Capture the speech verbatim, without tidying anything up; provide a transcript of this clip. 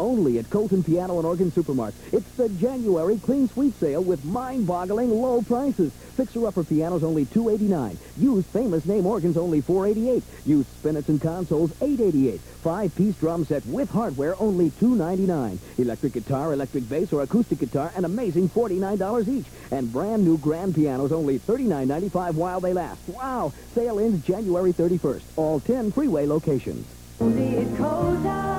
only at Colton Piano and Organ Supermarts. It's the January Clean Sweep Sale with mind-boggling low prices. Fixer-upper pianos only two eighty-nine. Used famous name organs only four eighty-eight. Used spinets and consoles eight eighty-eight. Five-piece drum set with hardware only two ninety-nine. Electric guitar, electric bass, or acoustic guitar, an amazing forty-nine dollars each. And brand new grand pianos only thirty-nine ninety-five while they last. Wow! Sale ends January thirty-first. All ten freeway locations. It goes out.